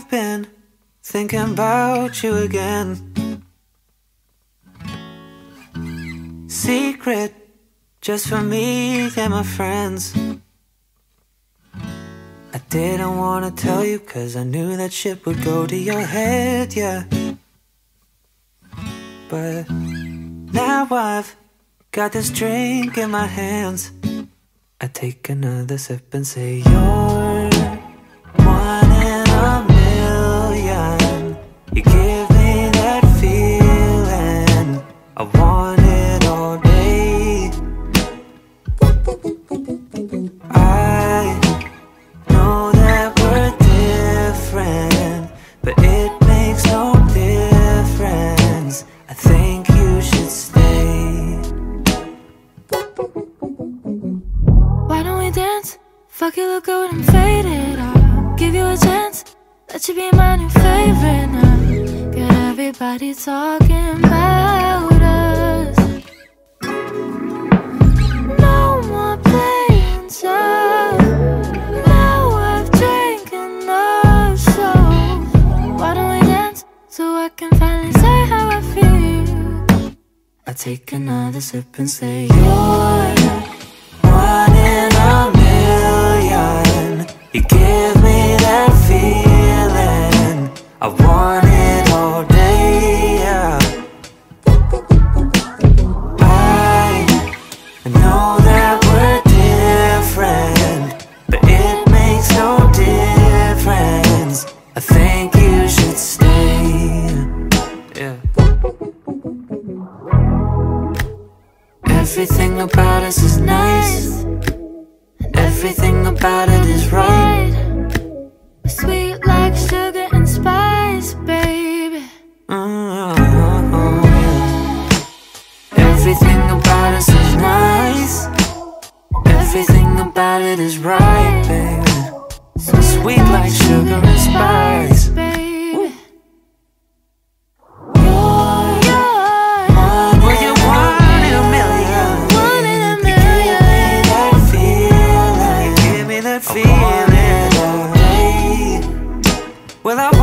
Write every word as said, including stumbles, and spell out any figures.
been thinking about you again. Secret, just for me and my friends. I didn't wanna tell you cause I knew that shit would go to your head, yeah. But now I've got this drink in my hands. I take another sip and say you're one in a million. You give me that feeling, I want it all day. I know that we're different, but it makes no difference. I think you should stay. Why don't we dance? Fuck it, look good and faded. I'll give you a chance, let you be my new favorite now. Get everybody talking about us. No more playing tough. Now I've drank enough, so why don't we dance so I can finally say how I feel? I take another sip and say you're one in a million. You give me that feeling, I want it all day, yeah. I know that we're different, but it makes no difference. I think you should stay, yeah. Everything about us is nice, everything about it is right. We're sweet like sugar and spice, baby. Mm-hmm. Everything about us is nice, everything about it is right, baby. So sweet like sugar and spice, baby. Feeling, well, I